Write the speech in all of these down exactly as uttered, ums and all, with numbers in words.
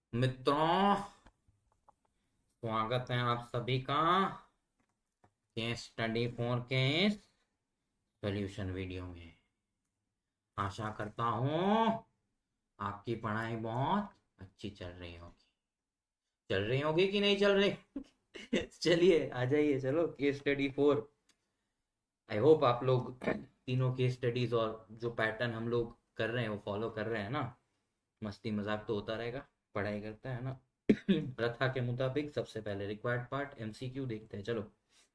मित्रों, स्वागत है आप सभी का केस स्टडी फोर के सॉल्यूशन वीडियो में। आशा करता हूँ आपकी पढ़ाई बहुत अच्छी चल रही होगी। चल रही होगी कि नहीं चल रही? चलिए आ जाइए, चलो case study four. I hope आप लोग तीनों केस स्टडीज और जो पैटर्न हम लोग कर रहे हैं वो फॉलो कर रहे हैं ना। मस्ती मजाक तो होता रहेगा, पढ़ाई करता है ना। प्रथा के मुताबिक सबसे पहले रिक्वायर्ड पार्ट एमसीक्यू देखते हैं, चलो।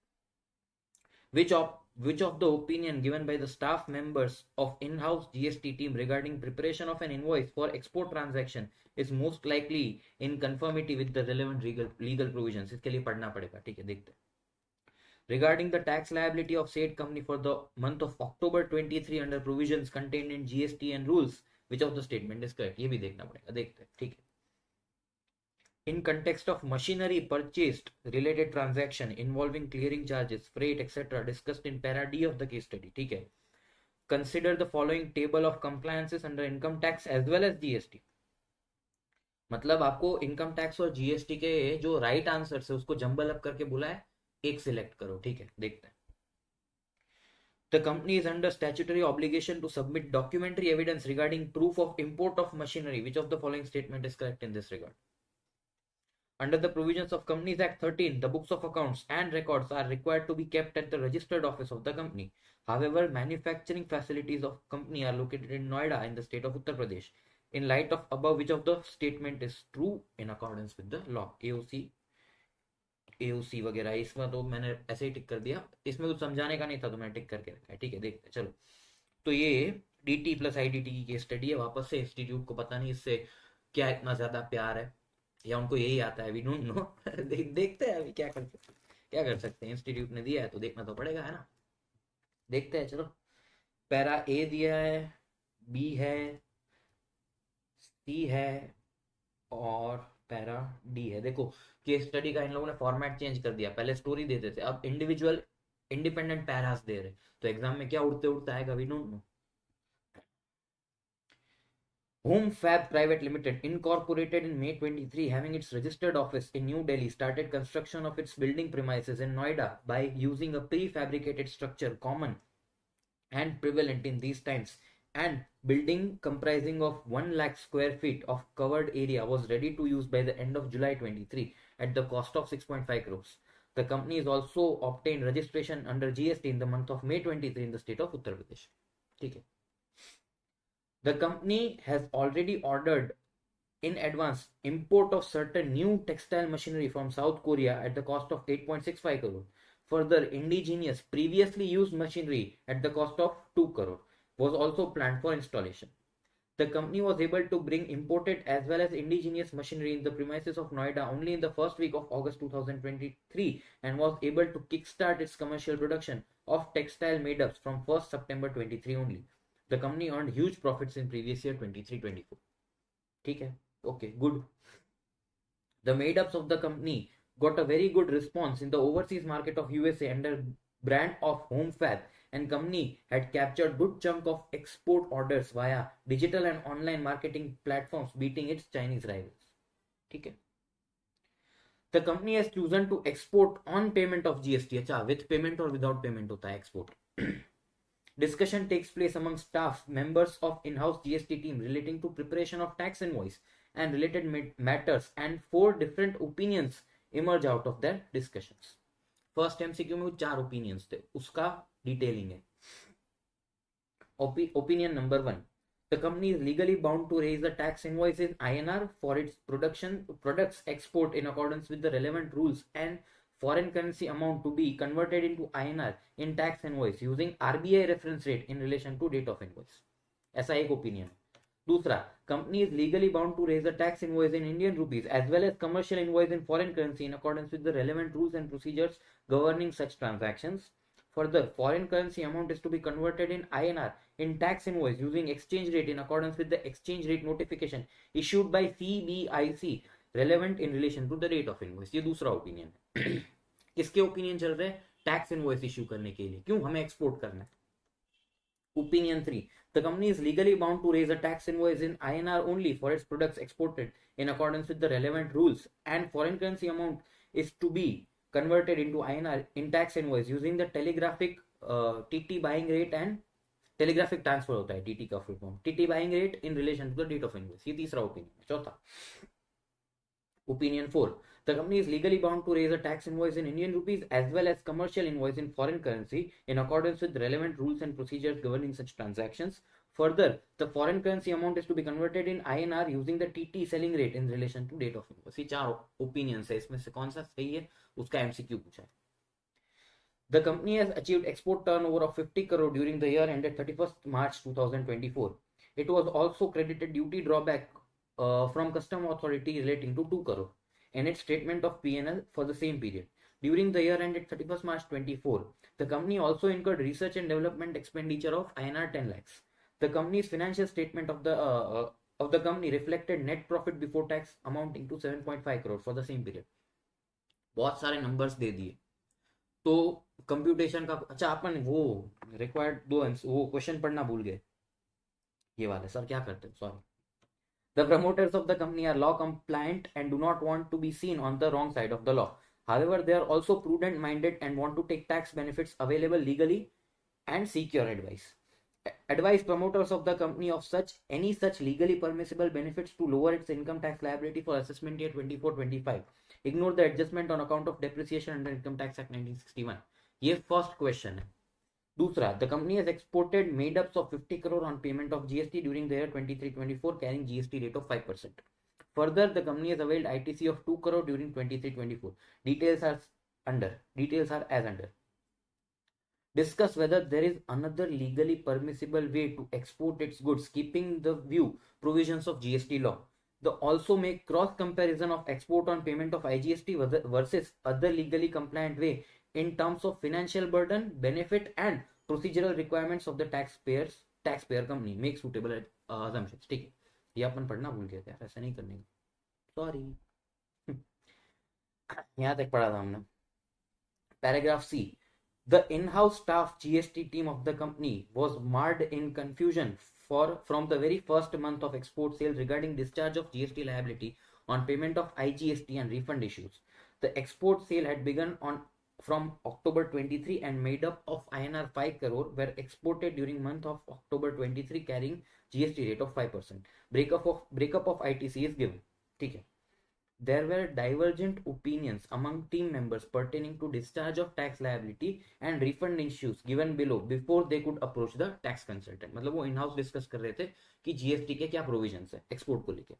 Which of which of the opinion given by the staff members of in-house G S T team regarding preparation of an invoice for export transaction is most likely in conformity with the relevant legal legal provisions? इसके लिए पढ़ना पड़ेगा, ठीक है, देखते हैं। Regarding the tax liability of said company for the month of October twenty-three under provisions contained in G S T and rules, which of the statement is correct? ये भी देखना पड़ेगा, देखते हैं, ठीक है। In context of machinery purchased related transaction involving clearing charges, freight, et cetera discussed in para D of the case study, ठीक है। Consider the following table of compliances under income tax as well as G S T। मतलब आपको income tax और GST के जो right answer है उसको jumble up करके बोला है, एक सिलेक्ट करो, ठीक है, देखते हैं। The company is under statutory obligation to submit documentary evidence regarding proof of import of machinery. Which of the following statement is correct in this regard? Under the provisions of Companies Act thirteen, the books of accounts and records are required to be kept at the registered office of the company. However, manufacturing facilities of company are located in Noida in the state of Uttar Pradesh. In light of above, which of the statement is true in accordance with the law? A O C, A O C वगैरह, इसमें तो मैंने ऐसे ही टिक कर दिया, इसमें कुछ समझाने का नहीं था तो मैंने टिक करके रखा है, ठीक है, देखते चलो। तो ये डीटी प्लस आईडीटी की केस स्टडी है, वापस से इंस्टीट्यूट को पता नहीं इससे क्या इतना ज्यादा प्यार है या उनको यही आता है, वी डोंट नो। देख, देखते हैं अभी क्या कर सकते क्या कर सकते हैं, इंस्टीट्यूट ने दिया है तो देखना तो पड़ेगा, है ना। देखते हैं चलो। पैरा ए दिया है, बी है, सी है और पैरा डी है। देखो, केस स्टडी का इन लोगों ने फॉर्मेट चेंज कर दिया, पहले स्टोरी देते थे, अब इंडिविजुअल इंडिपेंडेंट पैरास दे रहे। तो एग्जाम में क्या उड़ते उड़ते आएगा, we don't know. Home Fab Private Limited, incorporated in May twenty-three, having its registered office in New Delhi, started construction of its building premises in Noida by using a prefabricated structure common and prevalent in these times. And building comprising of one lakh square feet of covered area was ready to use by the end of July twenty-three at the cost of six point five crores. The company has also obtained registration under G S T in the month of May twenty-three in the state of Uttar Pradesh. ठीक है। The company has already ordered in advance import of certain new textile machinery from South Korea at the cost of eight point six five crore. Further, indigenous previously used machinery at the cost of two crore was also planned for installation. The company was able to bring imported as well as indigenous machinery in the premises of Noida only in the first week of August two thousand twenty-three and was able to kickstart its commercial production of textile made-ups from first September twenty-three only. The company earned huge profits in previous year twenty-three twenty-four. ठीक है, okay, good. The made-ups of the company got a very good response in the overseas market of U S A under brand of Home Fab, and company had captured good chunk of export orders via digital and online marketing platforms, beating its Chinese rivals. ठीक है। The company has chosen to export on payment of G S T. अच्छा, with payment or without payment होता है export. Discussion takes place among staff members of in-house G S T team relating to preparation of tax invoice and related matters, and four different opinions emerge out of their discussions. First M C Q में चार opinions थे, उसका detailing है। Opinion number one: the company is legally bound to raise the tax invoice in I N R for its production products export in accordance with the relevant rules, and foreign currency amount to be converted into I N R in tax invoice using R B I reference rate in relation to date of invoice. ऐसा एक opinion है। दूसरा, company is legally bound to raise the tax invoice in Indian rupees as well as commercial invoice in foreign currency in accordance with the relevant rules and procedures governing such transactions. Further, foreign currency amount is to be converted in I N R in tax invoice using exchange rate in accordance with the exchange rate notification issued by C B I C relevant in relation to the date of invoice. ये दूसरा opinion है। किसके opinion चल रहे हैं? Tax invoice issue करने के लिए, क्यों हमें एक्सपोर्ट करना है। Opinion three. The company is legally bound to raise a tax invoice in I N R only for its products exported in accordance with the relevant rules, and foreign currency amount is to be converted into I N R in tax invoice using the telegraphic uh, T T buying rate and telegraphic transfer होता है T T का full form, T T buying rate in relation to the date of invoice. ये तीसरा opinion. चौथा. Opinion four. The company is legally bound to raise a tax invoice in Indian rupees as well as commercial invoice in foreign currency in accordance with relevant rules and procedures governing such transactions. Further, the foreign currency amount is to be converted in I N R using the T T selling rate in relation to date of invoice. ये चार opinions है, इसमें से कौन सा सही है उसका M C Q पूछा है. The company has achieved export turnover of fifty crore during the year ended thirty-first March twenty twenty-four. It was also credited duty drawback uh, from custom authority relating to two crore in its statement of P and L for the same period. During the year ended thirty-first March twenty-four, the company also incurred research and development expenditure of I N R ten lakhs. The company's financial statement of the uh, of the company reflected net profit before tax amounting to seven point five crore for the same period. बहुत सारे numbers दे दिए तो computation का. अच्छा अपन वो required दो वो question पढ़ना भूल गए. ये वाले सर क्या करते हैं, sorry. The promoters of the company are law compliant and do not want to be seen on the wrong side of the law. However, they are also prudent minded and want to take tax benefits available legally and seek your advice. Advise promoters of the company of such any such legally permissible benefits to lower its income tax liability for assessment year twenty-four twenty-five. Ignore the adjustment on account of depreciation under Income Tax Act nineteen sixty-one. ये first question है. दूसरा, the company has exported made ups of fifty crore on payment of G S T during the year twenty-three twenty-four carrying G S T rate of five percent. Further, the company has availed I T C of two crore during twenty-three twenty-four. Details are under. Details are as under. Discuss whether there is another legally permissible way to export its goods keeping the view provisions of G S T law. The also make cross comparison of export on payment of I G S T versus other legally compliant way in terms of financial burden, benefit and procedural requirements of the taxpayers taxpayer company. Make suitable uh, assumptions. ठीक है, ये अपन पढ़ना भूल गए थे, ऐसा नहीं करने का, सॉरी. यहाँ तक पढ़ा था हमने. Paragraph C. The in-house staff G S T team of the company was marred in confusion for from the very first month of export sales regarding discharge of G S T liability on payment of I G S T and refund issues. The export sale had begun on from October twenty-three and made up of I N R five crore were exported during month of October twenty-three carrying G S T rate of five percent. Breakup of breakup of I T C is given. ठीक है. There were divergent opinions among team members pertaining to discharge of tax liability and refund issues given below before they could approach the tax consultant. मतलब वो in-house discuss कर रहे थे कि G S T के क्या provisions है export को लेके.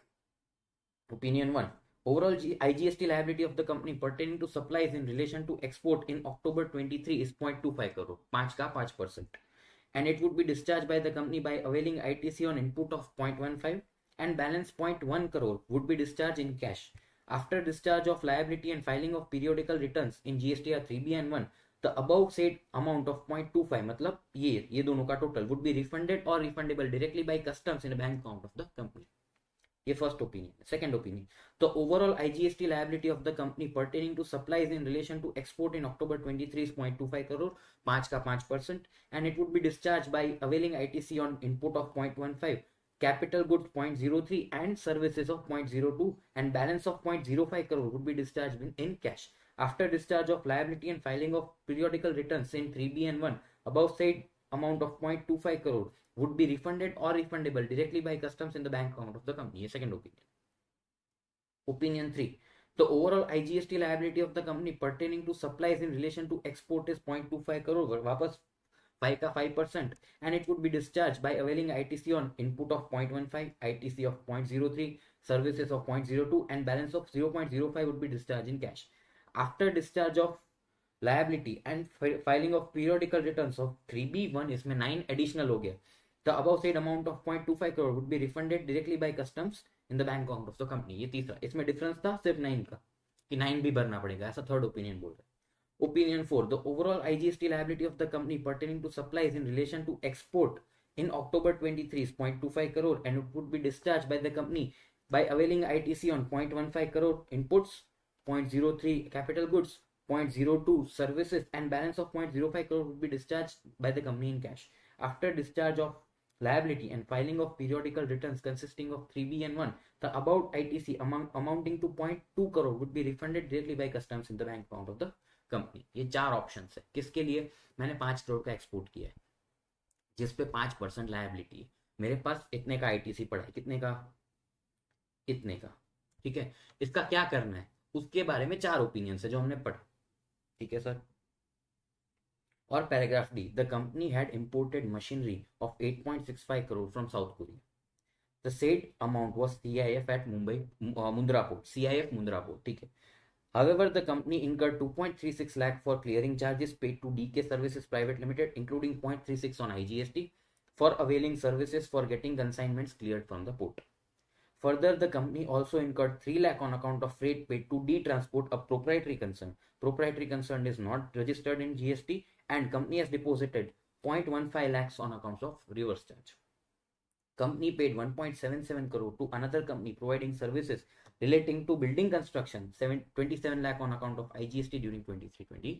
Opinion one. Overall I G S T liability of the company pertaining to supplies in relation to export in October twenty-three is zero point two five crore, पाँच का पाँच percent, and it would be discharged by the company by availing I T C on input of zero point one five. And balance zero point one crore would be discharged in cash. After discharge of liability and filing of periodical returns in G S T R three B and one, the above said amount of zero point two five, मतलब ये ये दोनों का total would be refunded or refundable directly by customs in a bank account of the company. ये first opinion. Second opinion. The overall I G S T liability of the company pertaining to supplies in relation to export in October twenty-three is zero point two five crore, पाँच का पाँच percent, and it would be discharged by availing I T C on input of zero point one five. Capital goods zero point zero three and services of zero point zero two, and balance of zero point zero five crore would be discharged in, in cash. After discharge of liability and filing of periodical returns in three B and one, above said amount of zero point two five crore would be refunded or refundable directly by customs in the bank account of the company. Second opinion. Opinion three. The overall I G S T liability of the company pertaining to supplies in relation to export is zero point two five crore, वापस five का five percent, and it would be discharged by availing I T C on input of zero point one five, I T C of zero point zero three, services of zero point zero two, and balance of zero point zero five would be discharged in cash. After discharge of liability and filing of periodical returns of three B one, इसमें nine additional हो गया. The above said amount of zero point two five crore would be refunded directly by customs in the bank account of the company. ये तीसरा, इसमें difference था सिर्फ nine का कि nine भी भरना पड़ेगा, ऐसा third opinion बोल रहा है. Opinion four. The overall I G S T liability of the company pertaining to supplies in relation to export in October twenty-three is zero point two five crore, and it would be discharged by the company by availing I T C on zero point one five crore inputs, zero point zero three capital goods, zero point zero two services, and balance of zero point zero five crore would be discharged by the company in cash. After discharge of liability and filing of periodical returns consisting of three B and one, the above I T C amount amounting to zero point two crore would be refunded directly by customs in the bank account of the company. ये चार options है. किसके लिए? मैंने पांच करोड़ का export किया है जिसपे पांच परसेंट लायबिलिटी है. मेरे पास इतने का आईटीसी पड़ा है. कितने का? इतने का. ठीक है. इसका क्या करना है उसके बारे में चार ओपिनियंस है जो हमने पढ़ा. ठीक है सर. और paragraph D, the company had imported machinery of eight point six five crore from South Korea. The said amount was CIF at Mumbai Mundra port. CIF Mundra port. ठीक है. However, the company incurred two point three six lakh for clearing charges paid to D K Services Private Limited, including zero point three six on I G S T, for availing services for getting consignments cleared from the port. Further, the company also incurred three lakh on account of freight paid to D Transport, a proprietary concern. Proprietary concern is not registered in G S T, and company has deposited zero point one five lakhs on accounts of reverse charge. Company paid one point seven seven crore to another company providing services relating to building construction, twenty-seven lakh on account of I G S T during twenty-three twenty.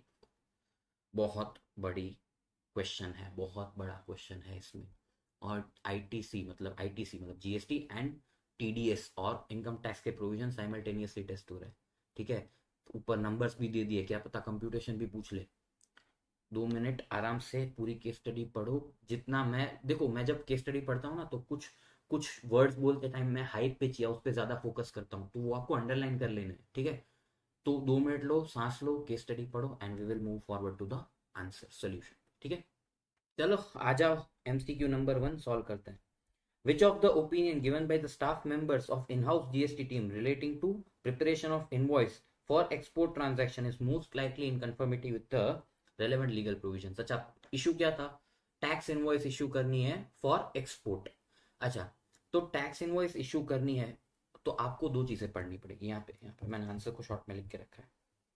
बहुत बड़ी question है, बहुत बड़ा question है इसमें. और ITC मतलब ITC मतलब जीएसटी एंड टीडीएस और इनकम टैक्स के प्रोविजन साइमल्टेनियसली टेस्ट हो रहे हैं. ठीक है. ऊपर नंबर्स भी दे दिए, क्या पता कंप्यूटेशन भी पूछ ले. दो मिनट आराम से पूरी केस स्टडी पढ़ो. जितना मैं देखो, मैं जब केस स्टडी पढ़ता हूँ ना तो कुछ कुछ वर्ड्स बोलते टाइम मैं हाई पिच या उस पर ज्यादा फोकस करता हूँ, तो वो आपको अंडरलाइन कर लेना है. ठीक है. तो दो मिनट लो, सांस लो, केस स्टडी पढ़ो and we will move forward to the answer solution. ठीक है. चलो आ जाओ, एमसीक्यू नंबर वन सॉल्व करते हैं. Which of the opinion given by the staff members of in-house G S T team relating to preparation of invoice for export transaction is most likely in conformity with the relevant legal provisions? अच्छा, issue क्या था? Tax invoice issue करनी है for export. अच्छा, तो tax invoice issue करनी है तो आपको दो चीजें पढ़नी पड़ेगी. यहाँ पे यहाँ पे मैंने आंसर को शॉर्ट में लिख के रखा है.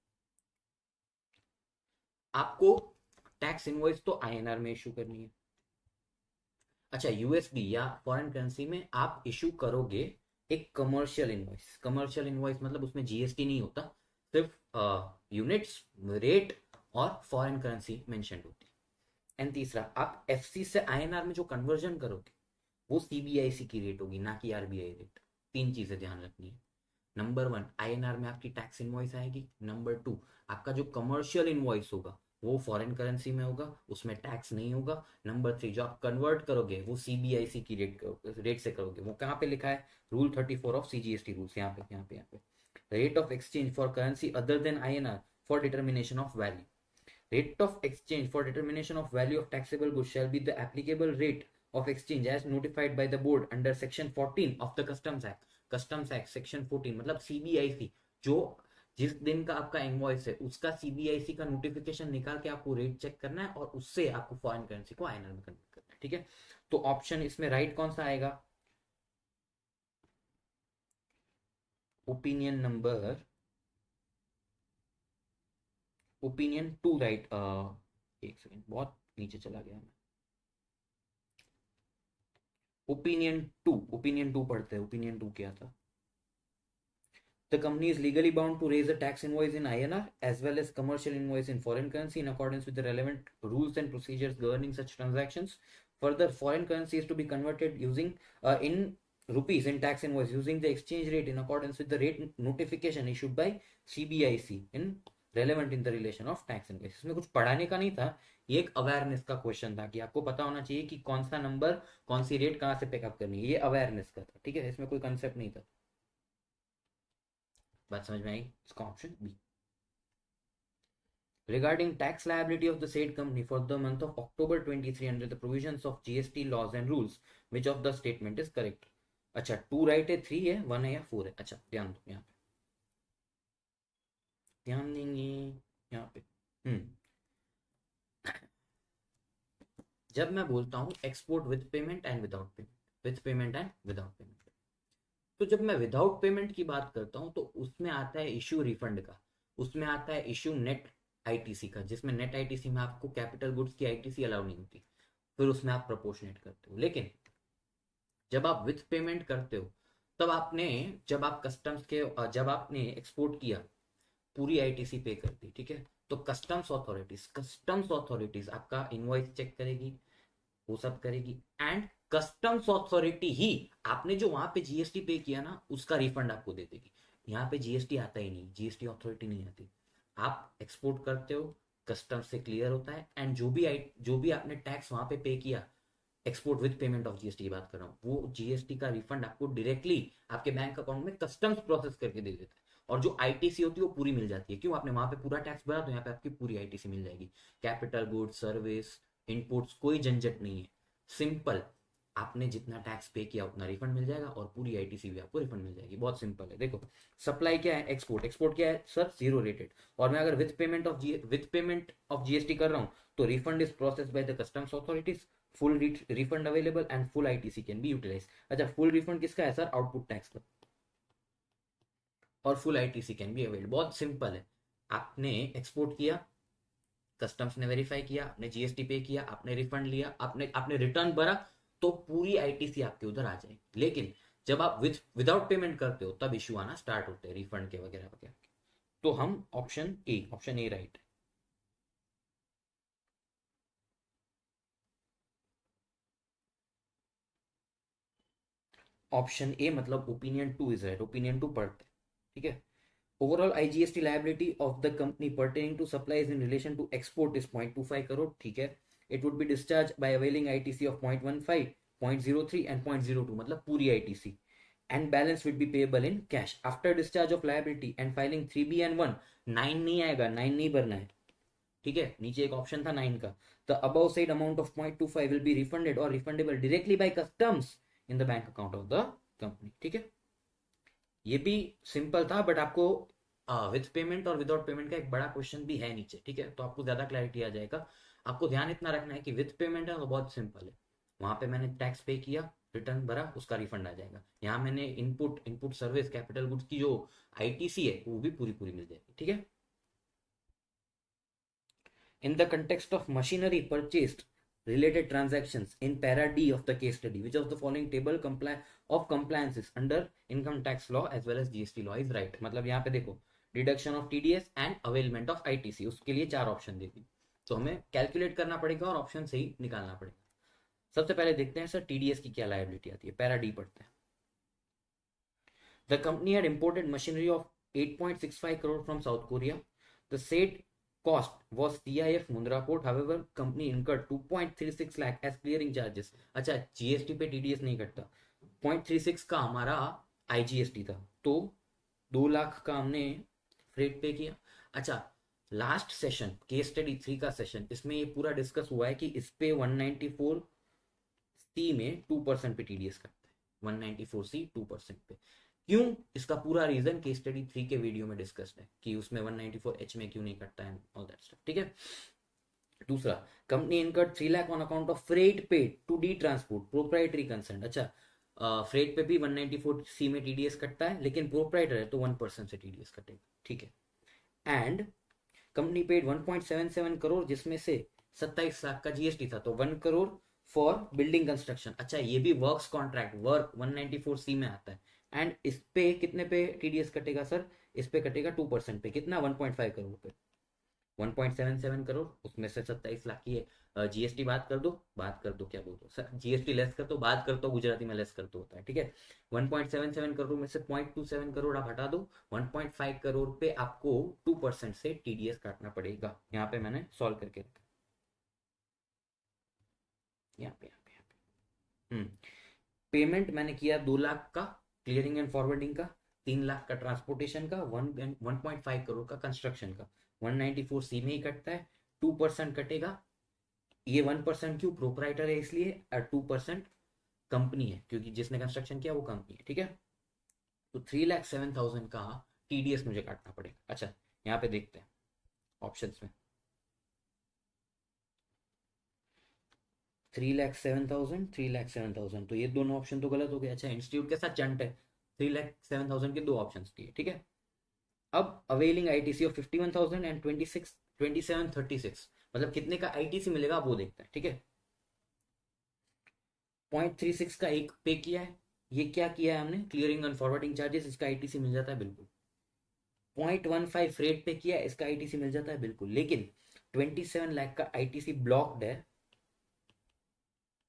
आपको टैक्स इनवॉइस तो आईएनआर में इशू करनी है. अच्छा, यूएसडी या फॉरेन करेंसी में आप इशू करोगे एक कमर्शियल इनवॉइस. कमर्शियल इनवॉइस मतलब उसमें जीएसटी नहीं होता, सिर्फ यूनिट्स, रेट और फॉरेन करेंसी मेंशन होती है. एंड तीसरा, आप एफसी से आईएनआर में जो कन्वर्जन करोगे वो सीबीआईसी की रेट होगी, ना कि आरबीआई रेट. तीन चीजें ध्यान रखनी है. नंबर वन, आईएनआर में आपकी टैक्स इनवॉइस आएगी. नंबर टू, आपका जो कमर्शियल इनवॉइस होगा वो फॉरेन करेंसी में होगा, उसमें टैक्स नहीं होगा. नंबर थ्री, जो आप कन्वर्ट करोगे वो सीबीआईसी की रेट रेट से करोगे. वो कहाँ पे लिखा है? Rule thirty four of CGST rules. यहाँ पे यहाँ पे यहाँ पे rate of exchange for currency other than INR for determination of value. Rate of exchange for determination of value of taxable goods shall be the applicable rate of exchange as notified by the board under section fourteen of the Customs Act. Customs Act section fourteen मतलब CBIC, जो जिस दिन का आपका invoice है उसका CBIC का notification निकाल के आपको रेट चेक करना है और उससे आपको फॉरेन करेंसी को आईएनआर में कन्वर्ट करना है. ठीक है. तो ऑप्शन इसमें राइट कौन सा आएगा? Opinion number opinion two right. एक सेकेंड, बहुत नीचे चला गया मैं. ओपिनियन टू ओपिनियन टू पढ़ते हैं. ओपिनियन टू क्या था? The company is legally bound to raise a tax invoice in I N R as well as commercial invoice in foreign currency in accordance with the relevant rules and procedures governing such transactions. Further, foreign currency is to be converted using uh, in rupees in tax invoice using the exchange rate in accordance with the rate notification issued by C B I C in relevant in the relation of tax invoice. इसमें कुछ पढ़ाने का नहीं था, ये एक awareness का question था कि आपको पता होना चाहिए कि कौन सा नंबर कौन सी रेट कहाँ से पिकअप करनी है. ये अवेयरनेस का था. ठीक है. इसमें कोई कंसेप्ट नहीं था. बात समझ में आई? इसका option B. Regarding tax liability of the said company for the month of October twenty-three under the provisions of G S T laws and rules, which of the statement is correct? अच्छा, two right है, three है, one है या four है? अच्छा, ध्यान दो यहाँ पे, ध्यान देंगे यहाँ पे. हम्म जब मैं बोलता हूँ export with payment and without payment, with payment and without payment, तो जब मैं विदाउट पेमेंट की बात करता हूँ तो उसमें आता है इश्यू रिफंड का, उसमें आता है इश्यू नेट आईटीसी का, जिसमें नेट आईटीसी में आपको कैपिटल गुड्स की आईटीसी अलाउ नहीं होती, फिर उसमें आप प्रोपोर्शनेट करते हो. लेकिन जब आप विथ पेमेंट करते हो तब आपने, जब आप कस्टम्स के, जब आपने एक्सपोर्ट किया पूरी आईटीसी पे कर दी, ठीक है, तो कस्टम्स अथॉरिटीज कस्टम्स अथॉरिटीज आपका इनवॉइस चेक करेगी, वो सब करेगी। एंड कस्टम्स अथॉरिटी ही आपने जो वहां पे जीएसटी पे किया ना उसका रिफंड आपको दे देगी। यहाँ पे जीएसटी आता ही नहीं, जीएसटी अथॉरिटी नहीं आती। आप एक्सपोर्ट करते हो, कस्टम्स से क्लियर होता है, एंड जो भी जो भी आपने टैक्स वहां पे पे किया, export with payment of GST की बात कर रहा हूँ, वो जीएसटी का रिफंड आपको डायरेक्टली आपके बैंक अकाउंट में कस्टम्स प्रोसेस करके दे देता है। और जो आईटीसी होती है वो पूरी मिल जाती है। क्यों? आपने वहां पे पूरा टैक्स भरा तो यहाँ पे आपकी पूरी आईटीसी मिल जाएगी। कैपिटल गुड्स, सर्विस, इनपुट्स, कोई झंझट नहीं है। सिंपल, आपने जितना टैक्स पे किया उतना रिफंड मिल जाएगा और पूरी आईटीसी भी आपको रिफंड मिल जाएगी। बहुत सिंपल है। देखो, सप्लाई क्या है, एक्सपोर्ट। एक्सपोर्ट क्या है सर? Zero rated. और मैं अगर with payment of G with payment of GST कर रहा हूँ तो refund is process by the customs authorities, full refund available and full ITC can be utilize. अच्छा, फुल रिफंड किसका है सर? आउटपुट टैक्स का। और full ITC can be availed. बहुत सिंपल है। आपने एक्सपोर्ट किया, कस्टम्स ने वेरीफाई किया, आपने जीएसटी पे किया, आपने रिफंड लिया, आपने आपने रिटर्न भरा, तो पूरी आईटीसी आपके उधर आ जाएगी। लेकिन जब आप विद विदाउट पेमेंट करते हो तब इश्यू आना स्टार्ट होते हैं रिफंड के वगैरह वगैरह। तो हम option A, option A right. Option A मतलब opinion two is right. Opinion two पढ़ते, ठीक है। Overall I G S T liability of the company pertaining to supplies in relation to export is zero point two five crore, ठीक है। It would be discharged by availing I T C of zero point one five, zero point zero three and zero point zero two, मतलब पूरी I T C, and balance would be payable in cash after discharge of liability and filing three B and one। Nine नहीं आएगा, nine नहीं भरना है, ठीक है। नीचे एक ऑप्शन था नाइन का। The above said amount of zero point two five will be refunded or refundable directly by customs in the bank account of the company, ठीक है। ये भी सिंपल था, बट आपको विद पेमेंट और विदाउट पेमेंट का एक बड़ा क्वेश्चन भी है नीचे, ठीक है। तो आपको ज्यादा क्लैरिटी आ जाएगा। आपको ध्यान इतना रखना है कि विद पेमेंट है तो बहुत सिंपल है। वहां पे मैंने टैक्स पे किया, रिटर्न भरा, उसका रिफंड आ जाएगा। यहाँ मैंने input input service, capital goods की जो आईटीसी है वो भी पूरी पूरी मिल जाएगी, ठीक है। In the context of machinery purchased related transactions in para D of the case study, which of the following table comply of compliances under income tax law as well as G S T law is right। मतलब यहाँ पे देखो, deduction of TDS and availment of ITC, उसके लिए चार option दे दी, तो हमें calculate करना पड़ेगा और ऑप्शन से ही निकालना पड़ेगा। सबसे पहले देखते हैं सर टीडीएस की क्या लायबिलिटी आती है। पैरा डी पढ़ते हैं। The company had imported machinery of eight point six five crore from South Korea. The said cost was C I F Mundra Port. However, company incurred two point three six lakh as clearing charges। अच्छा, GST पे TDS नहीं कटता। zero point three six का हमारा IGST था, तो दो लाख का हमने फ्रेट पे किया। अच्छा, last session case study three का सेशन, इसमें ये पूरा डिस्कस हुआ है कि इस पे one ninety-four सी में टू परसेंट पे टीडीएस कटता है। one ninety-four सी टू परसेंट पे क्यों? इसका पूरा रीजन केस स्टडी थ्री के वीडियो में डिस्कस्ड है कि उसमें one ninety-four एच में क्यों नहीं कटता है, ऑल दैट स्टफ, ठीक है। दूसरा, company incurred three lakh on account of freight paid to the transport proprietary concern. अच्छा, फ्रेट पे भी one ninety-four सी में टीडीएस कटता है, लेकिन प्रोप्राइटर है तो वन परसेंट से टीडीएस कटेगा, ठीक है। And company paid one point seven seven crore, जिसमें से सत्ताईस लाख का जीएसटी था, तो one crore for building construction. अच्छा, ये भी works contract, work one ninety-four C में आता है। एंड इस पे कितने पे टीडीएस कटेगा सर? इस पे कटेगा टू परसेंट पे, कितना? one point five करोड़ पे। one point seven seven crore, उसमें से सत्ताईस लाख की जीएसटी बात कर दो, बात कर दो क्या बोल दो सर, जीएसटी लेस कर दो, बात कर दो गुजराती में लेस कर दो होता है, ठीक है। one point seven seven crore में से zero point two seven crore आप हटा दो, one point five करोड़ पे आपको टू परसेंट से टीडीएस काटना पड़ेगा। यहाँ पे मैंने सॉल्व करके रखा, यहाँ पे यहाँ पे यहाँ पे हम्म पेमेंट मैंने किया दो लाख का क्लियरिंग एंड फॉरवर्डिंग का, तीन लाख का ट्रांसपोर्टेशन का, one one point five crore का कंस्ट्रक्शन का। one ninety-four सी में ही कटता है, टू परसेंट कटेगा। ये वन परसेंट क्यों? प्रोपराइटर है इसलिए, और टू परसेंट कंपनी है क्योंकि जिसने कंस्ट्रक्शन किया वो कंपनी है, ठीक है। तो थ्री लाख सेवन थाउजेंड का टीडीएस मुझे काटना पड़ेगा। अच्छा, यहाँ पे देखते हैं ऑप्शंस में, three lakh seven thousand three lakh seven thousand तो ये दोनों ऑप्शन तो गलत हो गए। अच्छा, इंस्टीट्यूट के साथ चंट है, थ्री लाख सेवन थाउजेंड के दो ऑप्शन दिए, ठीक है। अब availing ITC of fifty one thousand and twenty six twenty seven thirty six, मतलब कितने का आईटीसी मिलेगा वो देखते हैं, ठीक है। पॉइंट थ्री सिक्स का एक पे किया है, ये क्या किया है हमने? क्लियरिंग एंड फॉरवर्डिंग चार्जेस, इसका आईटीसी मिल जाता है बिल्कुल। पॉइंट वन फाइव रेट पे किया है, इसका आईटीसी मिल जाता है बिल्कुल। लेकिन ट्वेंटी सेवन लाख का आईटीसी ब्लॉक्ड है,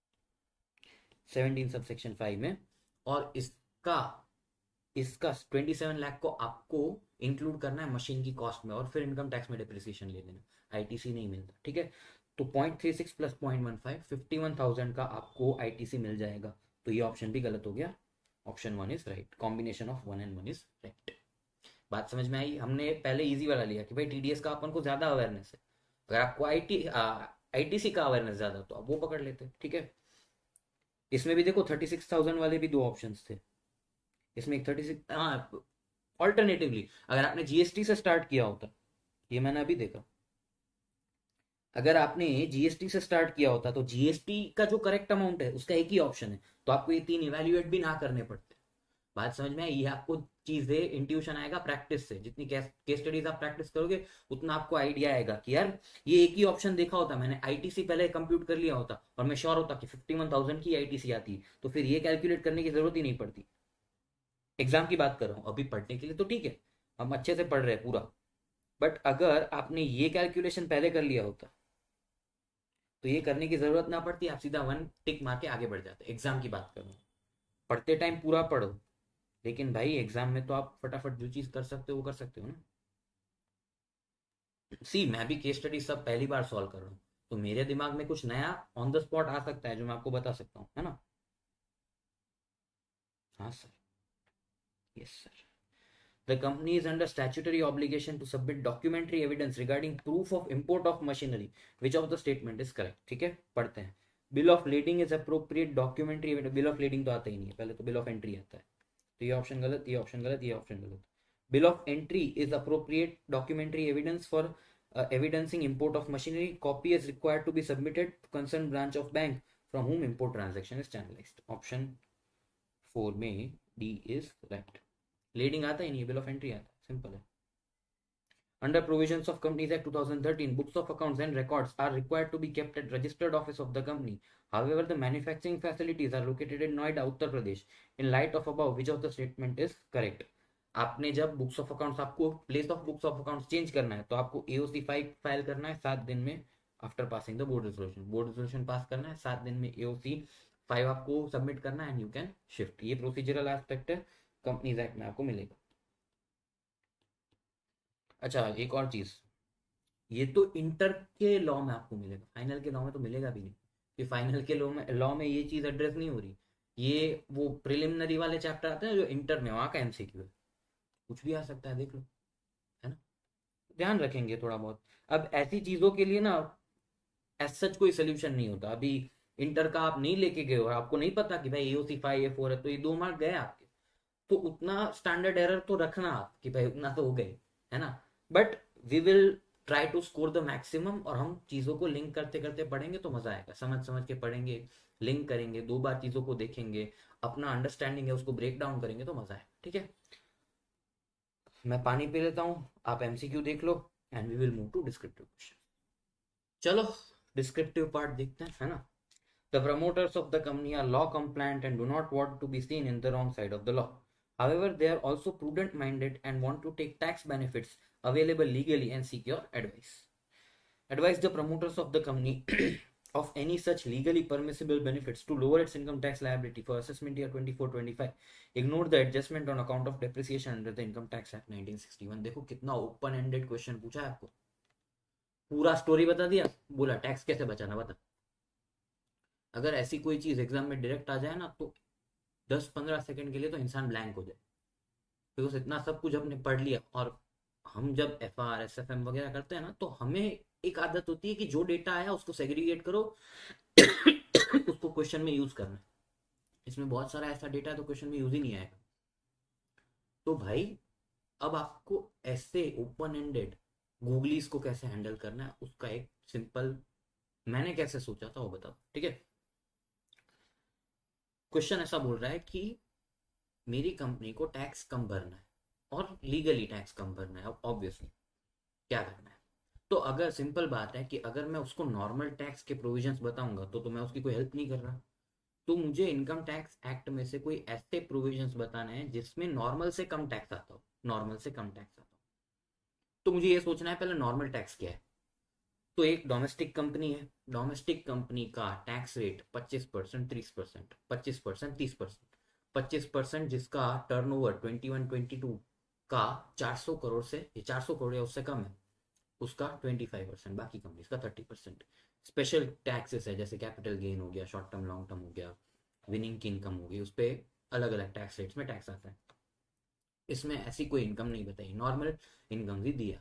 सेवनटीन सब सेक्शन फाइव में, और इसका इसका ट्वेंटी सेवन लाख को आपको इंक्लूड करना है मशीन की कॉस्ट में, और फिर इनकम टैक्स में डिप्रिसिएशन ले लेना, आईटीसी नहीं मिलता, ठीक है। तो point three six plus point one five fifty one thousand का आपको आईटीसी मिल जाएगा। तो ये ऑप्शन भी गलत हो गया, option one is right, combination of one and one is right. बात समझ में आई? हमने पहले इजी वाला लिया कि भाई टीडीएस का अपन को ज्यादा अवेयरनेस है, अगर आपको आईटी आईटीसी का अवेयरनेस ज्यादा तो आप वो पकड़ लेते, ठीक है। इसमें भी देखो थर्टी सिक्स थाउजेंड वाले भी दो ऑप्शंस थे, इसमें एक थर्टी सिक्स, हाँ ऑल्टरनेटिवली अगर आपने जीएसटी से स्टार्ट किया होता, ये मैंने अभी देखा, अगर आपने जीएसटी से स्टार्ट किया होता तो जीएसटी का जो करेक्ट अमाउंट है उसका एक ही ऑप्शन है, तो आपको ये तीन इवेल्युएट भी ना करने पड़ते। बात समझ में आई? ये आपको चीजें इंट्यूशन आएगा प्रैक्टिस से, जितनी केस स्टडीज आप प्रैक्टिस करोगे उतना आपको आइडिया आएगा कि यार ये एक ही ऑप्शन देखा होता, मैंने आईटीसी पहले कंप्यूट कर लिया होता और मैं श्योर होता कि फिफ्टी वन थाउजेंड की आईटीसी आती है, तो फिर ये कैलकुलेट करने की जरूरत ही नहीं पड़ती। एग्जाम की बात कर रहा हूँ, अभी पढ़ने के लिए तो ठीक है, हम अच्छे से पढ़ रहे हैं पूरा, बट अगर आपने ये कैलकुलेशन पहले कर लिया होता तो ये करने की जरूरत ना पड़ती, आप सीधा वन टिक मार के आगे बढ़ जाते। एग्जाम की बात कर रहा हूँ, पढ़ते टाइम पूरा पढ़ो, लेकिन भाई एग्जाम में तो आप फटाफट जो चीज कर सकते हो वो कर सकते हो ना। सी मैं भी केस स्टडी सब पहली बार सॉल्व कर रहा हूँ, तो मेरे दिमाग में कुछ नया ऑन द स्पॉट आ सकता है जो मैं आपको बता सकता हूँ, है ना। हाँ sir, yes sir. The company is under statutory obligation to submit documentary evidence regarding proof of import of machinery. Which of the statement is correct? ठीक है, पढ़ते हैं। Bill of lading is appropriate documentary evidence. Bill of lading तो आता ही नहीं है, पहले तो bill of entry आता है, तो ये ऑप्शन गलत, ये ऑप्शन गलत, ये ऑप्शन गलत। Bill of entry is appropriate documentary evidence for uh, evidencing import of machinery. Copy is required to be submitted to concerned branch of bank from whom import transaction is channelized. Option four में D is right. Leading आता ही नहीं, bill of entry आता है, simple है। Under provisions of companies act two thousand thirteen, books of accounts and records are required to be kept at registered office of the company, however the manufacturing facilities are located in Noida, Uttar Pradesh. In light of above which of the statement is correct? आपने जब books of accounts, आपको place of books of accounts change करना है तो आपको AOC file file करना है सात दिन में after passing the board resolution. Board resolution pass करना है, सात दिन में एओसी फाइव आपको सबमिट करना है एंड यू कैन शिफ्ट। ये प्रोसीजरल एस्पेक्ट है, कंपनीज एक्ट में आपको मिलेगा। अच्छा एक और चीज, ये तो इंटर के लॉ में आपको मिलेगा, फाइनल के लॉ में तो मिलेगा भी नहीं, कि फाइनल के लॉ में लॉ में ये चीज एड्रेस नहीं हो रही। ये वो प्रिलिमिनरी वाले चैप्टर आते हैं जो इंटर में, वहां का एमसीक्यू है, कुछ भी आ सकता है, देख लो, है ना। ध्यान रखेंगे थोड़ा बहुत। अब ऐसी चीजों के लिए ना एज सच कोई सोल्यूशन नहीं होता। अभी इंटर का आप नहीं लेके गए हो, आपको नहीं पता कि भाई एओसी फाइव ए फोर है, तो ये दो मार्क गए आपके, तो उतना स्टैंडर्ड एरर तो रखना आप कि भाई उतना तो हो गए, है ना। But we will try to score the maximum, और हम चीजों को लिंक करते करते पढ़ेंगे तो मजा आएगा, समझ समझ के पढ़ेंगे, लिंक करेंगे, दो बार चीजों को देखेंगे, अपना अंडरस्टैंडिंग है उसको ब्रेक डाउन करेंगे तो मजा आएगा, ठीक है। मैं पानी पी लेता हूँ, आप एमसीक्यू देख लो and we will move to descriptive question. चलो डिस्क्रिप्टिव पार्ट देखते हैं, है ना। The promoters of the company are law compliant and do not want to be seen in the wrong side of the law. However, they are also prudent minded and want to take tax benefits available legally and seek your advice. Advise the promoters of the company of any such legally permissible benefits to lower its income tax liability for assessment year twenty-four twenty-five. Ignore the adjustment on account of depreciation under the Income Tax Act nineteen sixty-one. देखो कितना open ended question पूछा है आपको, पूरा story बता दिया, बोला tax कैसे बचाना बता। अगर ऐसी कोई चीज एग्जाम में डायरेक्ट आ जाए ना तो दस पंद्रह सेकंड के लिए तो इंसान ब्लैंक हो जाए, बिकॉज इतना सब कुछ हमने पढ़ लिया। और हम जब F R S F M वगैरह करते हैं ना, तो हमें एक आदत होती है कि जो डेटा आया उसको सेग्रीगेट करो उसको क्वेश्चन में यूज करना है। इसमें बहुत सारा ऐसा डेटा है तो क्वेश्चन में यूज ही नहीं आएगा। तो भाई अब आपको ऐसे ओपन एंडेड गूगलीज को कैसे हैंडल करना है उसका एक सिंपल, मैंने कैसे सोचा था वो बताओ, ठीक है। क्वेश्चन ऐसा बोल रहा है कि मेरी कंपनी को टैक्स कम भरना है और लीगली टैक्स कम भरना है, अब ऑब्वियसली क्या करना है। तो अगर सिंपल बात है कि अगर मैं उसको नॉर्मल टैक्स के प्रोविजंस बताऊंगा तो तो मैं उसकी कोई हेल्प नहीं कर रहा, तो मुझे इनकम टैक्स एक्ट में से कोई ऐसे प्रोविजंस बताने हैं जिसमें नॉर्मल से कम टैक्स आता हो, नॉर्मल से कम टैक्स आता हो। तो मुझे ये सोचना है पहले नॉर्मल टैक्स क्या है, तो एक डोमेस्टिक कंपनी है, डोमेस्टिक कंपनी का टैक्स रेट पच्चीस परसेंट, तीस परसेंट, पच्चीस परसेंट, तीस परसेंट, पच्चीस परसेंट जिसका turnover twenty one twenty two का चार सौ करोड़ से चार सौ करोड़ या उससे कम है, उसका ट्वेंटी फाइव परसेंट, बाकी कंपनीज का थर्टी परसेंट। स्पेशल टैक्सेस है जैसे कैपिटल गेन हो गया, शॉर्ट टर्म लॉन्ग टर्म हो गया, विनिंग की इनकम हो गई, उस पर अलग अलग टैक्स रेट्स में टैक्स आता है। इसमें ऐसी कोई इनकम नहीं बताई, नॉर्मल इनकम भी दिया।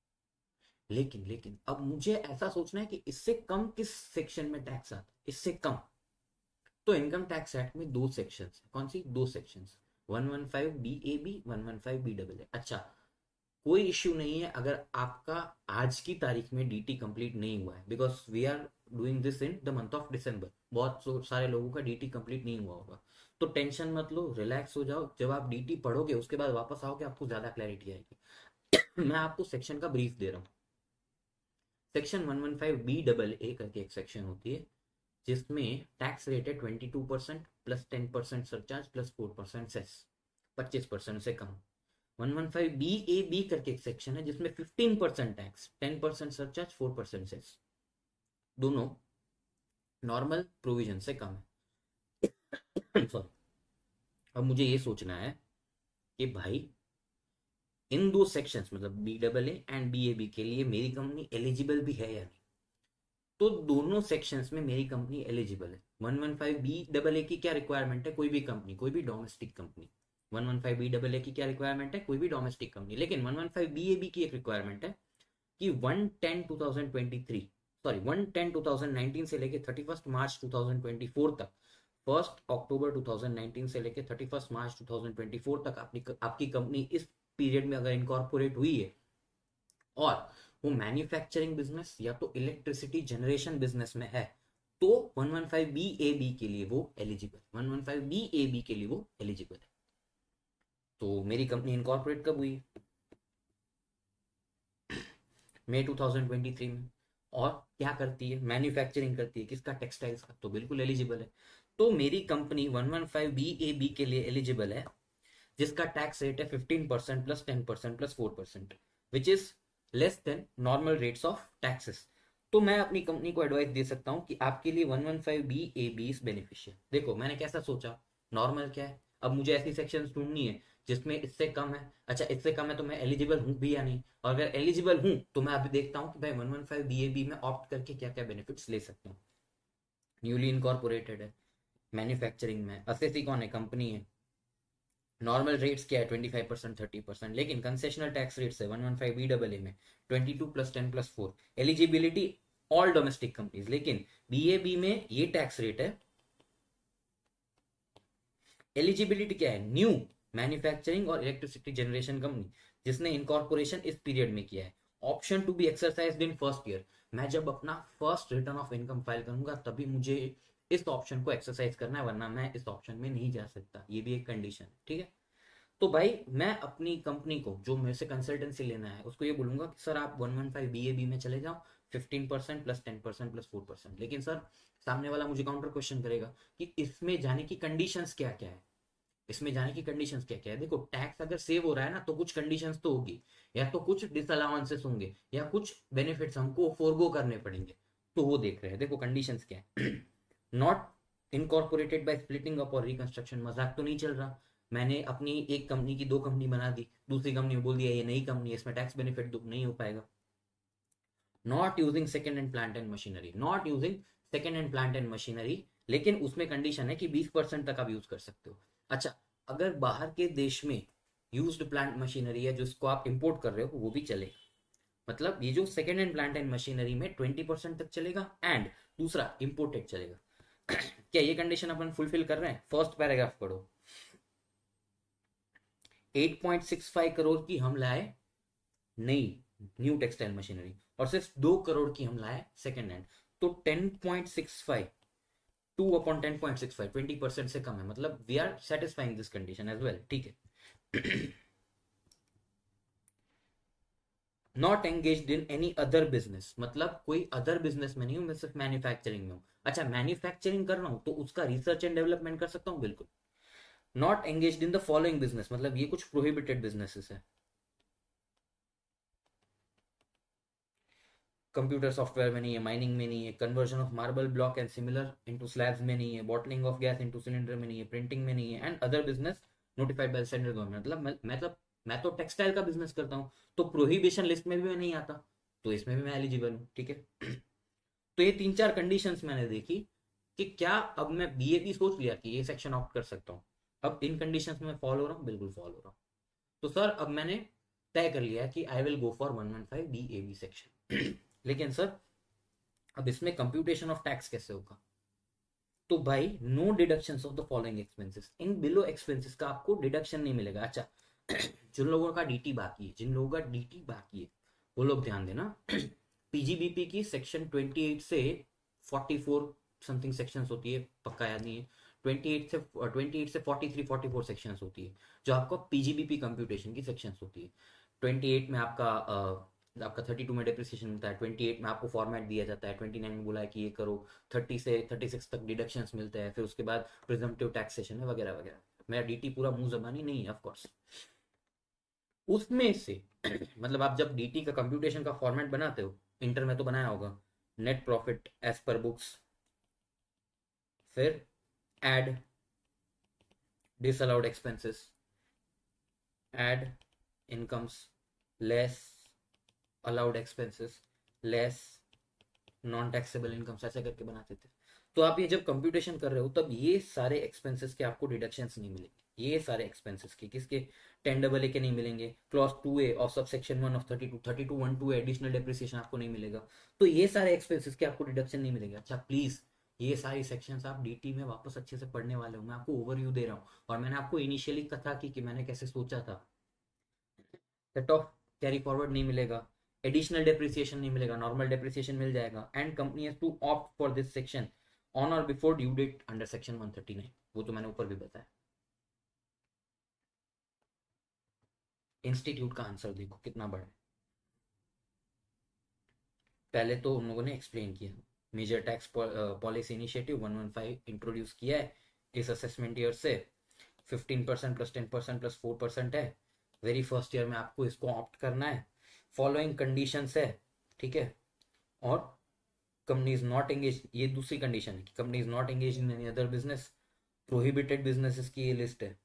लेकिन लेकिन अब मुझे ऐसा सोचना है कि इससे कम किस सेक्शन में टैक्स आता है, इससे कम। तो इनकम टैक्स एक्ट में दो सेक्शंस है, कौन सी दो sections, one one five B A B, one one five B double A. अच्छा, कोई इश्यू नहीं है अगर आपका आज की तारीख में डीटी कंप्लीट नहीं हुआ है, because we are doing this in the month of December, बहुत सारे लोगों का डीटी कंप्लीट नहीं हुआ होगा। तो टेंशन मत लो, रिलैक्स हो जाओ, जब आप डीटी पढ़ोगे उसके बाद वापस आओगे आपको ज्यादा क्लैरिटी आएगी। मैं आपको सेक्शन का ब्रीफ दे रहा हूँ। Section one one five B double A करके एक सेक्शन होती है जिसमें टैक्स रेट है twenty two percent plus ten percent surcharge plus four percent cess, पच्चीस परसेंट से कम। One one five B A B करके एक सेक्शन है जिसमें fifteen percent tax, ten percent surcharge, four percent cess, दोनों नॉर्मल प्रोविजन से कम है। सॉरी। अब मुझे ये सोचना है कि भाई इन दो सेक्शंस मतलब B double A and B A B के लिए मेरी कंपनी एलिजिबल भी है या नहीं। तो दोनों सेक्शंस में मेरी कंपनी एलिजिबल है। One one five B double A की क्या रिक्वायरमेंट है, कोई भी कंपनी, कोई भी domestic company, one one five B double A की क्या रिक्वायरमेंट है, कोई भी डोमेस्टिक कंपनी। लेकिन one one five B A B की एक रिक्वायरमेंट है कि one ten two thousand twenty three sorry one ten two thousand nineteen से लेके thirty first March two thousand twenty four तक, first October two thousand nineteen से लेके thirty first March two thousand twenty four तक आपकी आपकी company इस period में अगर इनकॉर्पोरेट हुई है और वो मैन्युफैक्चरिंग बिजनेस या तो इलेक्ट्रिसिटी जनरेशन बिजनेस में है, तो one one five B A B के लिए वो eligible, one one five B A B के लिए वो एलिजिबल है। तो मेरी कंपनी इनकॉर्पोरेट कब हुई, May two thousand twenty three में, और क्या करती है, मैन्युफैक्चरिंग करती है, किसका, टेक्सटाइल्स का, तो बिल्कुल एलिजिबल है। तो मेरी कंपनी one one five B A B के लिए एलिजिबल है जिसका टैक्स रेट है fifteen percent plus ten percent plus four percent, which is less than normal rates of taxes. तो मैं अपनी कंपनी को एडवाइस दे सकता हूं कि आपके लिए one one five B A B is beneficial. देखो मैंने कैसा सोचा, नॉर्मल क्या है, अब मुझे ऐसी सेक्शन ढूंढनी है जिसमें इससे कम है। अच्छा, इससे कम है तो मैं एलिजिबल हूं भी या नहीं, और अगर एलिजिबल हूं तो मैं अभी देखता हूं कि भाई one one five B A B में ऑप्ट करके क्या क्या बेनिफिट्स ले सकता हूँ। न्यूली इनकॉर्पोरेटेड है, मैन्युफैक्चरिंग में, असेसी कौन है, कंपनी है, नॉर्मल रेट्स क्या है twenty five percent, thirty percent, लेकिन कंसेशनल टैक्स रेट्स है one one five B double A में twenty two plus ten plus four, eligibility all domestic companies. लेकिन बीएबी में ये टैक्स रेट है, एलिजिबिलिटी क्या है, न्यू मैन्युफैक्चरिंग और इलेक्ट्रिसिटी जनरेशन कंपनी जिसने इनकॉर्पोरेशन इस पीरियड में किया है, option to be exercised in first year. मैं जब अपना first return of income file करूंगा तभी मुझे इस ऑप्शन को एक्सरसाइज करना है, वरना मैं इस ऑप्शन में नहीं जा सकता, ये भी एक कंडीशन है, ठीक है। तो भाई मैं अपनी कंपनी को जो मेरे से कंसल्टेंसी लेना है उसको ये बोलूंगा कि सर आप one one five B A B में चले जाओ, fifteen percent plus ten percent plus four percent. लेकिन सर सामने वाला मुझे काउंटर क्वेश्चन करेगा कि इसमें जाने की कंडीशंस क्या क्या है, इसमें जाने की कंडीशंस क्या क्या है। देखो टैक्स अगर सेव हो रहा है ना तो कुछ कंडीशंस तो होगी, या तो कुछ डिसअलाउंसेस होंगे या कुछ बेनिफिट्स हमको फोरगो करने पड़ेंगे, तो वो देख रहे हैं। देखो कंडीशंस क्या है, not incorporated by splitting up or reconstruction, मजाक तो नहीं चल रहा, मैंने अपनी एक कंपनी की दो कंपनी बना दी, दूसरी कंपनी में बोल दिया ये नई कंपनी है इसमें टैक्स बेनिफिट नहीं हो पाएगा। Not using second hand plant and machinery, not using second hand plant and machinery, लेकिन उसमें कंडीशन है कि बीस परसेंट तक आप यूज कर सकते हो। अच्छा, अगर बाहर के देश में यूज्ड प्लांट मशीनरी है जिसको आप इंपोर्ट कर रहे हो वो भी चलेगा, मतलब ये जो second hand plant and machinery में ट्वेंटी परसेंट तक चलेगा एंड दूसरा इंपोर्टेड चलेगा। क्या ये कंडीशन अपन फुलफिल कर रहे हैं? फर्स्ट पैराग्राफ पढ़ो, eight point six five crore की हम लाए नई न्यू टेक्सटाइल मशीनरी और सिर्फ दो करोड़ की हम लाए सेकेंड हैंड, तो ten point six five two upon ten point six five, twenty percent से कम है, मतलब we are satisfying this condition as well, ठीक है। Not engaged in any other business, मतलब कोई अदर बिजनेस में नहीं हूं, मैं सिर्फ मैन्युफैक्चरिंग में हूं। अच्छा, मैन्युफैक्चरिंग कर रहा हूं तो उसका रिसर्च एंड डेवलपमेंट कर सकता हूं, बिल्कुल। Not engaged in the following business, मतलब ये कुछ प्रोहिबिटेड बिजनेसेस है, कंप्यूटर सॉफ्टवेयर में नहीं है, माइनिंग में नहीं है, conversion of marble block and similar into slabs में नहीं है, bottling of gas into cylinder में नहीं है, प्रिंटिंग में नहीं है, and other business notified by central government. मतलब मैं मतलब मैं तो टेक्सटाइल का बिजनेस करता हूँ, तो प्रोहिबिशन लिस्ट में भी मैं नहीं आता, तो इसमें भी मैं एलिजिबल हूँ, ठीक है। तो ये तीन चार कंडीशंस मैंने देखी कि क्या अब मैं बीए की सोच लिया कि ये सेक्शन ऑप्ट कर सकता हूँ, अब इन कंडीशंस में फॉलो हो रहा हूँ, बिल्कुल फॉलो हो रहा हूँ। तो सर अब मैंने तय कर लिया कि I will go for one one five D A B section. लेकिन सर अब इसमें कंप्यूटेशन ऑफ टैक्स कैसे होगा? तो भाई no deduction of the following expenses, in below expenses का आपको डिडक्शन नहीं मिलेगा। अच्छा जिन लोगों का डीटी बाकी है, जिन लोगों का डीटी बाकी है वो लोग ध्यान देना। पीजीबीपी की सेक्शन अट्ठाईस से चौवालीस समथिंग सेक्शंस होती है, पक्का याद नहीं है, अट्ठाईस से अट्ठाईस से तैंतालीस चौवालीस सेक्शंस होती है जो आपको पीजीबीपी कंप्यूटेशन की सेक्शंस होती है। अट्ठाईस में आपका uh, आपका बत्तीस में डिप्रिसिएशन मिलता है, अट्ठाईस में आपको फॉर्मेट दिया जाता है, उनतीस में बोला है कि ये करो, तीस से छत्तीस तक डिडक्शंस मिलते हैं, फिर उसके बाद प्रिजम्पटिव टैक्सेशन है वगैरह वगैरह। मेरा डीटी पूरा मुंह जबानी नहीं है ऑफ कोर्स। उसमें से मतलब आप जब डीटी का कंप्यूटेशन का फॉर्मेट बनाते हो, इंटर में तो बनाया होगा, net profit as per books, फिर add disallowed expenses, add incomes, less allowed expenses, less non taxable incomes, ऐसे करके बनाते थे। तो आप ये जब कंप्यूटेशन कर रहे हो तब ये सारे एक्सपेंसेस के आपको डिडक्शंस नहीं मिलेंगे, ये सारे एक्सपेंसेस के किसके, टेन डबल ए के नहीं मिलेंगे, clause two A of sub section one of thirty two thirty two one two additional depreciation आपको नहीं मिलेगा, तो ये सारे एक्सपेंसेस के आपको डिडक्शन नहीं मिलेंगे। अच्छा प्लीज ये सारी सेक्शंस आप डीटी में वापस अच्छे से पढ़ने वाले हो, मैं आपको ओवरव्यू दे रहा हूँ, और मैंने आपको इनिशियली कथा की कि मैंने कैसे सोचा था। सेट ऑफ कैरी फॉरवर्ड नहीं मिलेगा, एडिशनल डेप्रिसिएशन नहीं मिलेगा, नॉर्मल डेप्रिसिएशन मिल जाएगा, and company has to opt for this section on or before due date under section one thirty nine, वो तो मैंने ऊपर भी बताया। इंस्टीट्यूट का आंसर देखो कितना बड़ा है। पहले तो उन लोगों ने एक्सप्लेन किया, major tax policy initiative one one five introduce किया है इस असेसमेंट ईयर से, fifteen percent plus ten percent plus four percent है, वेरी फर्स्ट ईयर में आपको इसको ऑप्ट करना है, फॉलोइंग कंडीशंस है, ठीक है, और कंपनी इज नॉट एंगेज, ये दूसरी कंडीशन है कि company is not engage in any other business, prohibited businesses की ये लिस्ट है।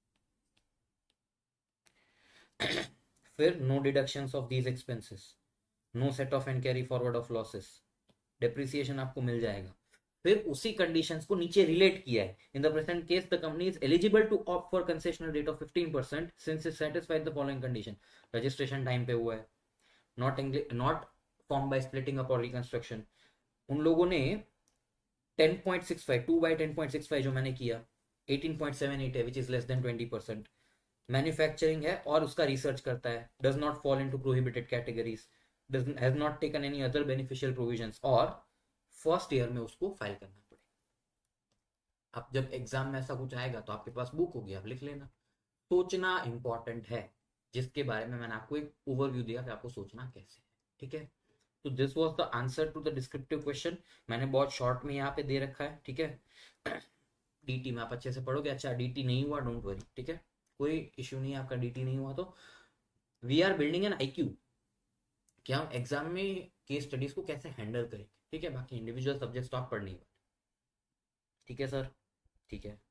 फिर no deductions of these expenses, no set off and carry forward of losses, depreciation आपको मिल जाएगा। फिर उसी कंडीशंस को नीचे रिलेट किया है, in the present case the company is eligible to opt for concessional rate of fifteen percent since it satisfied the following condition, registration time पे हुआ है, not not form by splitting up or reconstruction. उन लोगों ने ten point six five two by ten point six five जो मैंने किया, eighteen point seven eight है which is less than twenty percent, manufacturing है और उसका रिसर्च करता है, does not fall into prohibited categories, has not taken any other beneficial provisions, और फर्स्ट ईयर में उसको फाइल करना पड़ेगा। अब जब एग्जाम में ऐसा कुछ आएगा तो आपके पास बुक होगी, आप लिख लेना। सोचना इंपॉर्टेंट है, जिसके बारे में मैंने आपको एक ओवरव्यू दिया कि आपको सोचना कैसे है, ठीक है। तो this was the answer to the descriptive question, मैंने बहुत शॉर्ट में यहाँ पे दे रखा है, ठीक है। डीटी में आप अच्छे से पढ़ोगे। अच्छा डीटी नहीं हुआ डोंट वरी, ठीक है, कोई इश्यू नहीं है आपका डीटी नहीं हुआ तो। We are building an IQ कि हम एग्जाम में केस स्टडीज को कैसे हैंडल करें, ठीक है, बाकी इंडिविजुअल सब्जेक्ट्स तो आप पढ़ नहीं, ठीक है सर, ठीक है।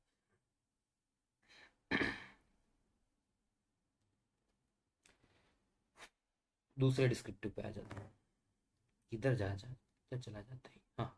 दूसरे डिस्क्रिप्टिव पे आ जाता हूँ, इधर जा जा इधर चला जाता है। हाँ,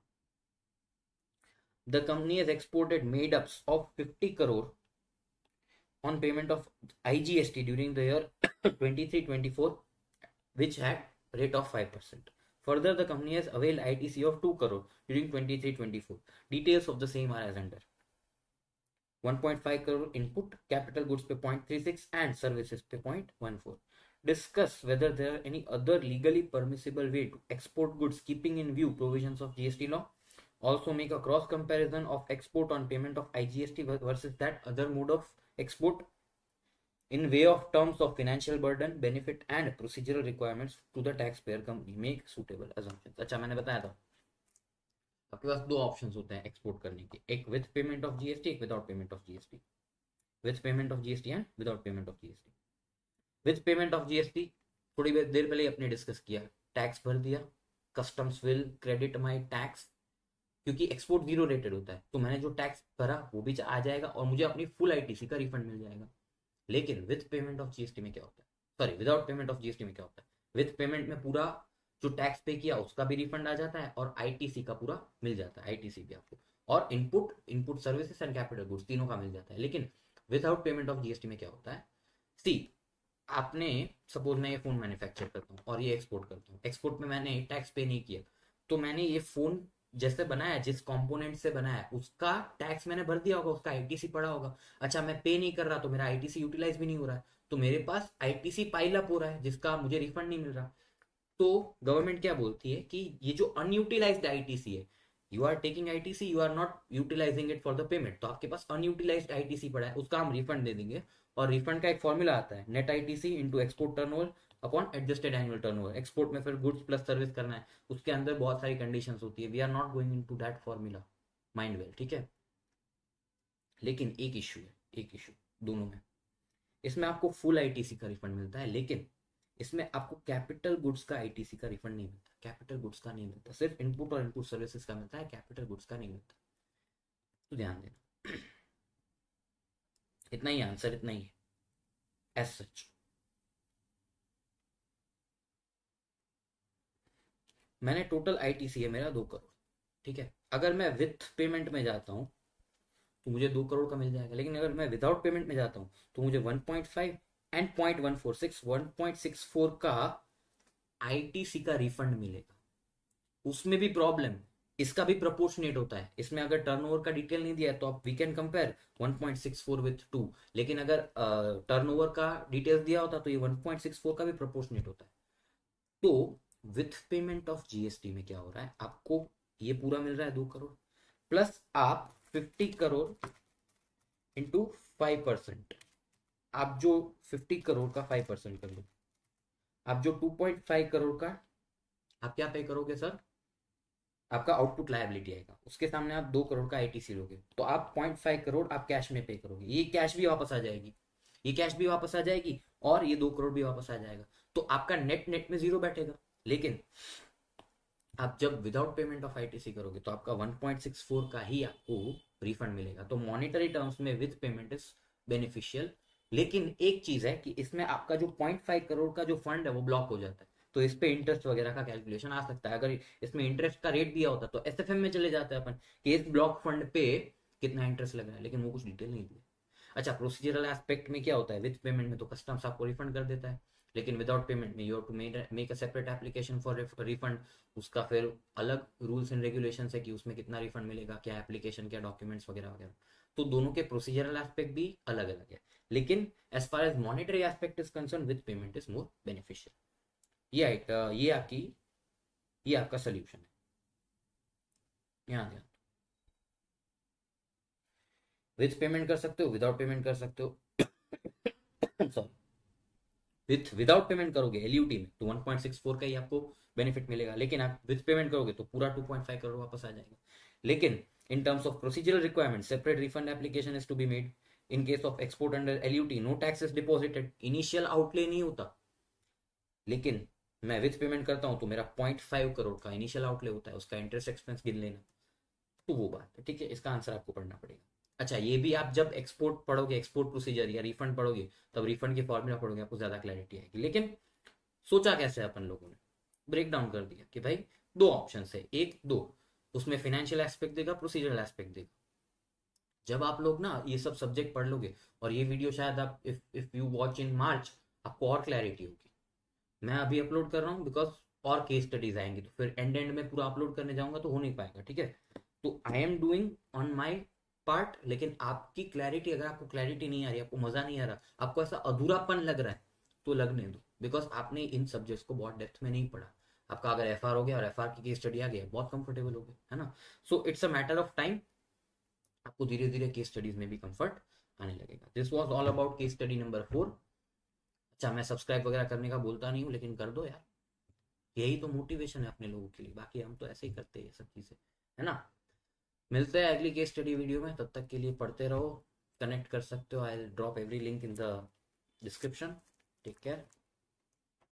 the company has exported made ups of fifty crore on payment of I G S T during the year twenty-three twenty-four, which had rate of five percent. Further, the company has availed I T C of two crore during twenty-three twenty-four. Details of the same are as under. one point five crore input, capital goods पे zero point three six and services पे zero point one four. Discuss whether there are any other legally permissible way to export goods keeping in view provisions of G S T law. Also make a cross comparison of export on payment of I G S T versus that other mode of export in way of terms of financial burden, benefit and procedural requirements to the taxpayer company. Make suitable assumptions. अच्छा मैंने बताया था आपके पास दो options होते हैं export करने के, एक विद पेमेंट ऑफ जीएसटी, एक without payment of GST. With payment of GST and without payment of GST. With payment of GST थोड़ी देर पहले अपने डिस्कस किया, टैक्स भर दिया, customs will credit my tax, क्योंकि एक्सपोर्ट जीरो रेटेड होता है, तो मैंने जो टैक्स भरा वो भी आ जाएगा और मुझे अपनी फुल आईटीसी का रिफंड मिल जाएगा। लेकिन विद पेमेंट ऑफ जीएसटी में क्या होता है, sorry without payment of GST में क्या होता है, विद पेमेंट में पूरा जो टैक्स पे किया उसका भी रिफंड आ जाता है और आईटीसी का पूरा मिल जाता है, आईटीसी भी आपको, और input input services and capital goods तीनों का मिल जाता है। लेकिन विदाउट पेमेंट ऑफ जीएसटी में क्या होता है, सी आपने सपोज मैं ये फोन मैन्युफैक्चर करता हूँ और ये एक्सपोर्ट करता हूँ, एक्सपोर्ट में मैंने टैक्स पे नहीं किया, तो मैंने ये फोन जैसे बनाया, जिस कंपोनेंट से बनाया उसका टैक्स मैंने भर दिया होगा, उसका आईटीसी पड़ा होगा। अच्छा मैं पे नहीं कर रहा तो मेरा आईटीसी यूटिलाइज भी नहीं हो रहा है, तो मेरे पास आईटीसी पाइल अप हो रहा है जिसका मुझे रिफंड नहीं मिल रहा। तो गवर्नमेंट क्या बोलती है कि ये जो अनयूटिलाइज्ड आईटीसी है, you are taking ITC, you are not utilising it for the payment, तो आपके पास अनयूटिलाइज्ड आईटीसी पड़ा है, उसका हम रिफंड दे देंगे। और रिफंड का एक फॉर्मूला आता है, net ITC into export turnover upon adjusted annual turnover. Export में फिर गुड्स प्लस सर्विस करना है, उसके अंदर बहुत सारी कंडीशंस होती है, we are not going into that formula, mind well, ठीक है। लेकिन एक इशू है, एक इशू दोनों में, इसमें आपको फुल आईटीसी का रिफंड मिलता है, लेकिन इसमें आपको कैपिटल गुड्स का आईटीसी का रिफंड नहीं मिलता, कैपिटल गुड्स का नहीं मिलता, सिर्फ इनपुट और इनपुट सर्विसेज का मिलता है, कैपिटल गुड्स का नहीं मिलता। तो ध्यान देना, इतना ही आंसर, इतना ही है एज सच। मैंने टोटल आईटीसी है मेरा दो करोड़, ठीक है। अगर मैं विथ पेमेंट में जाता हूँ तो मुझे दो करोड़ का मिल जाएगा, लेकिन अगर मैं विदाउट पेमेंट में जाता हूँ तो मुझे one point five and point one four six one point six four का आईटीसी का रिफंड मिलेगा। उसमें भी प्रॉब्लम, इसका भी प्रोपोर्शनेट होता है, इसमें अगर टर्नओवर का डिटेल नहीं दिया है तो आप we can compare one point six four with two, लेकिन अगर टर्नओवर uh, का डिटेल्स दिया होता तो ये वन पॉइंट सिक्स फोर का भी प्रोपोर्शनेट होता है। तो विथ पेमेंट ऑफ जीएसटी में क्या हो रहा है, आपको ये पूरा मिल रहा है दो करोड़, प्लस आप fifty crore into five percent, आप जो फिफ्टी करोड़ का फाइव परसेंट कर लो, आप जो टू पॉइंट फाइव करोड़ का आप क्या पे करोगे सर, आपका आउटपुट लायबिलिटी आएगा, उसके सामने आप दो करोड़ का आईटीसी लोगे, तो आप पॉइंट फाइव करोड़ आप कैश में पे करोगे, ये कैश भी वापस आ जाएगी, ये कैश भी वापस आ जाएगी और ये दो करोड़ भी वापस आ जाएगा, तो आपका नेट नेट में जीरो बैठेगा। लेकिन आप जब विदाउट पेमेंट ऑफ आईटीसी करोगे तो आपका वन पॉइंट सिक्स फोर का ही आपको रिफंड मिलेगा। तो मॉनिटरी टर्म्स में विद पेमेंट इज बेनिफिशियल, लेकिन एक चीज है कि इसमें आपका जो पॉइंट फाइव करोड़ का जो फंड है वो ब्लॉक हो जाता है, तो इस पे इंटरेस्ट वगैरह का कैलकुलेशन आ सकता है। अगर इसमें इंटरेस्ट का रेट दिया होता तो एसएफएम में चले जाते हैं अपन कि इस ब्लॉक फंड पे कितना इंटरेस्ट लग रहा है, लेकिन वो कुछ डिटेल नहीं दिया। अच्छा प्रोसीजरल एस्पेक्ट में क्या होता है, विद पेमेंट में तो कस्टम्स आपको रिफंड कर देता है, लेकिन विदाउट पेमेंट में you have to make a separate application for refund, उसका फिर अलग रूल्स एंड रेगुलेशन है कि उसमें कितना रिफंड मिलेगा, क्या एप्लीकेशन, क्या डॉक्यूमेंट्स वगैरह वगैरह, तो दोनों के प्रोसीजरल एस्पेक्ट भी अलग अलग है। लेकिन as far as monetary aspect is concern with payment is more beneficial. ये ये आपकी ये आपका सोल्यूशन है, यहाँ ध्यान, विद पेमेंट कर सकते हो, विदाउट पेमेंट कर सकते हो सॉरी विथ विदाउट पेमेंट करोगे एलयूटी में तो वन पॉइंट सिक्स फोर का ही आपको बेनिफिट मिलेगा, लेकिन आप विथ पेमेंट करोगे तो पूरा टू पॉइंट फाइव करोड़ वापस आ जाएगा। लेकिन in terms of procedural requirement separate refund application is to be made in case of export under LUT, no tax is deposited, initial outlay नहीं होता। लेकिन मैं विथ पेमेंट करता हूं तो मेरा पॉइंट फाइव करोड़ का इनिशियल आउटले होता है, उसका इंटरेस्ट एक्सपेंस गिन लेना, तो वो बात है, ठीक है। इसका आंसर आपको पढ़ना पड़ेगा। अच्छा ये भी आप जब एक्सपोर्ट पढ़ोगे, एक्सपोर्ट प्रोसीजर या रिफंड पढ़ोगे, तब रिफंड के फॉर्मूला पढ़ोगे, आपको ज्यादा क्लैरिटी आएगी। लेकिन सोचा कैसे अपन लोगों ने, ब्रेक डाउन कर दिया कि भाई दो ऑप्शन है, एक दो, उसमें फाइनेंशियल एस्पेक्ट देगा, प्रोसीजरल एस्पेक्ट देगा। जब आप लोग ना ये सब सब्जेक्ट पढ़ लोगे, और ये वीडियो शायद आप if if you watch in March आपको और क्लैरिटी होगी। मैं अभी अपलोड कर रहा हूँ बिकॉज और केस स्टडीज आएंगी, तो फिर एंड एंड में पूरा अपलोड करने जाऊंगा तो हो नहीं पाएगा, ठीक है। तो I am doing on my part, लेकिन आपकी क्लैरिटी, अगर आपको क्लैरिटी नहीं आ रही, आपको मजा नहीं आ रहा, आपको ऐसा अधूरापन लग रहा है, तो लगने दो, बिकॉज आपने इन सब्जेक्ट्स को बहुत डेप्थ में नहीं पढ़ा। आपका अगर एफ आर हो गया और एफ आर की केस स्टडी आ गया, बहुत कंफर्टेबल हो गए, है ना। So it's a matter of time, आपको धीरे धीरे केस स्टडीज में भी कंफर्ट आने लगेगा। This was all about case study number four. अच्छा मैं सब्सक्राइब वगैरह करने का बोलता नहीं हूँ, लेकिन कर दो यार, यही तो मोटिवेशन है अपने लोगों के लिए, बाकी हम तो ऐसे ही करते हैं सब चीजें, है ना। मिलते हैं अगली केस स्टडी वीडियो में, तब तक के लिए पढ़ते रहो, कनेक्ट कर सकते हो, I will drop every link in the description. Take care.